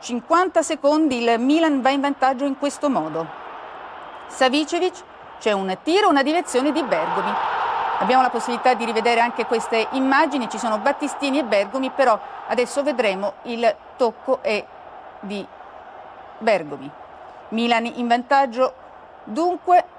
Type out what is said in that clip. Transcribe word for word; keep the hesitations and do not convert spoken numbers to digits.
cinquanta secondi, il Milan va in vantaggio in questo modo. Savicevic, c'è un tiro, una direzione di Bergomi. Abbiamo la possibilità di rivedere anche queste immagini, ci sono Battistini e Bergomi, però adesso vedremo il tocco è di Bergomi. Milan in vantaggio dunque